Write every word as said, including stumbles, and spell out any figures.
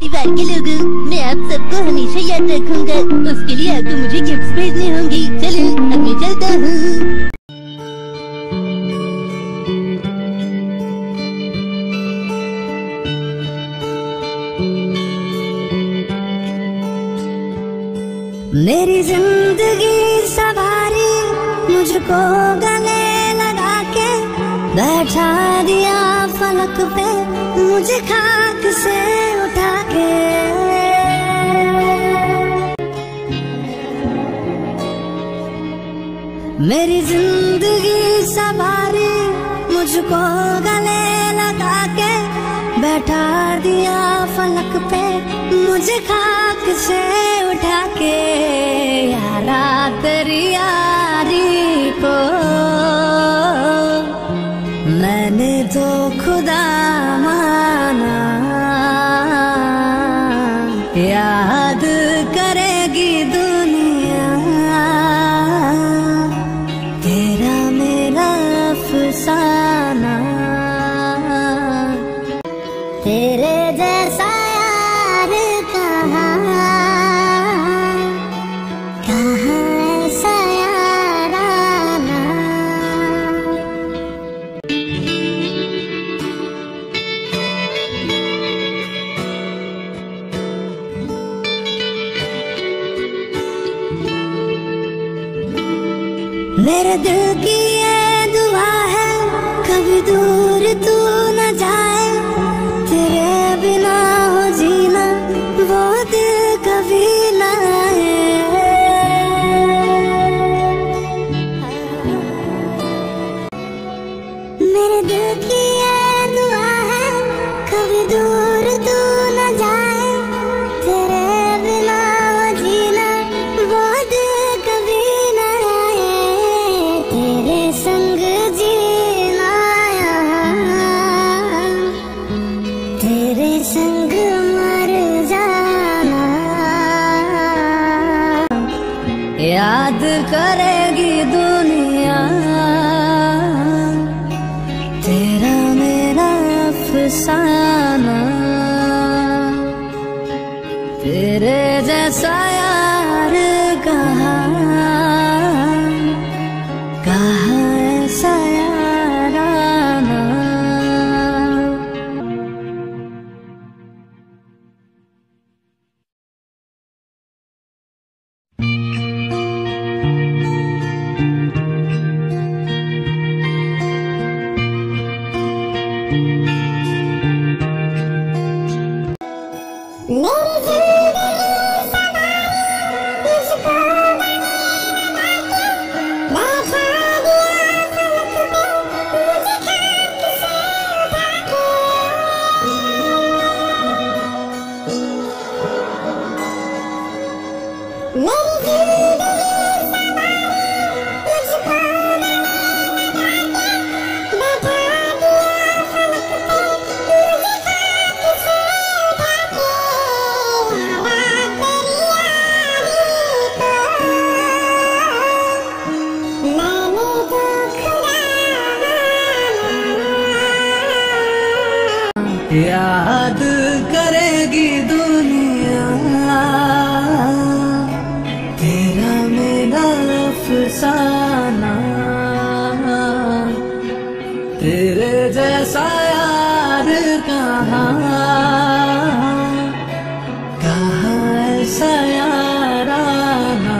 परिवार के लोगों, मैं आप सबको हमेशा याद रखूंगा। उसके लिए आपको मुझे गिफ्ट्स भेजने होंगे। चलो अब मैं चलता हूँ। मेरी जिंदगी सवारी मुझको गले लगा के बैठा दिया फलक पे मुझे खाक से उठा के। मेरी जिंदगी सवारी मुझको गले लगा के बैठा दिया फलक पे मुझे खाक से उठा के। यारा तेरी यारी को मैंने तो खुदा माना, याद करेगी दुनिया तेरा मेरा अफसाना। तेरे जैसा यार कहाँ कहाँ ऐसा याराना। मेरे दिल की ये दुआ है कभी दूर तू न जाए, तेरे बिना हो जीना वो दिल कभी न आए। मेरे दिल की ये दुआ है कभी दूर तू न जाए, तेरे बिना हो जीना वो दिल कभी न आए। तेरे संग जीना तेरे संग मर जाना। याद करेगी दुनिया तेरा मेरा अफसाना। तेरे जैसा यार कहाँ कहाँ ऐसा याराना। मेरी जिंदगी सवारी मुझको गले लगा के बैठा दिया फलक पे मुझे खाक से उठा के। मेरी जिंदगी सवारी मुझको गले लगा के बैठा दिया फलक पे मुझे खाक से उठा के। याद करेगी दुनिया तेरा मेरा अफसाना। तेरे जैसा यार कहाँ कहाँ ऐसा याराना।